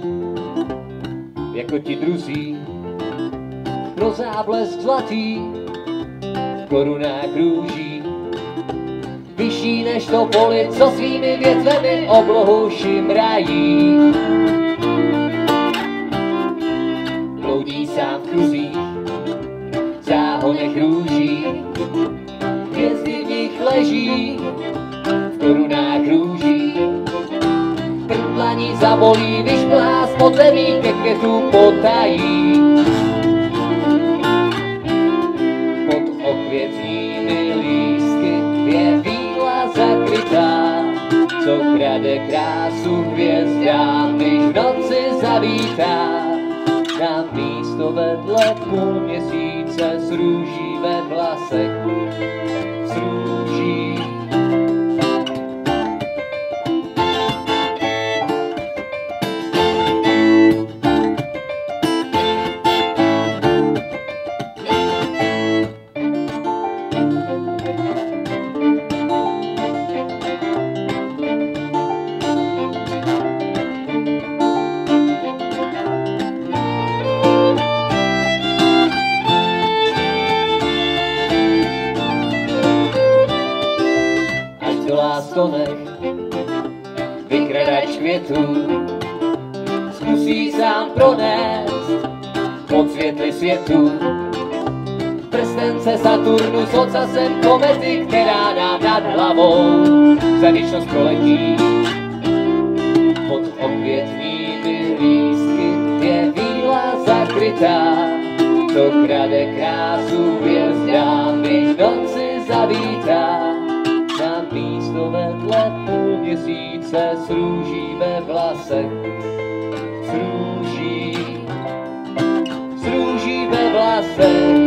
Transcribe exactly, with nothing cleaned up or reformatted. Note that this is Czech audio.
jako ti druzí, pro záblesk zlatý, v korunách růží, vyšší než to poli, co svými větvemi oblohu šimrají. Bloudí sám v kruzích, záhonech růží, hvězdy v nich leží, v korunách růží. Prdlaní zabolí, když plás pod zemí ke květu potají. Pod okvětnými lístky je víla zakrytá, co krade krásu hvězdám, když v noci zavítá. Na místo vedle půl měsíce s růží ve vlasech, s růží. Láskonech, vykradač květů, zkusí sám pronést pod světly světu. Prstence Saturnu s ocasem komety, která nám nad hlavou za věčnost proletí. Pod okvětnými lístky je víla zakrytá, co krade krásu hvězdám, když v noci zavítá. Na místo vedle půl měsíce s růží ve vlasech, s růží, s růží ve vlasech.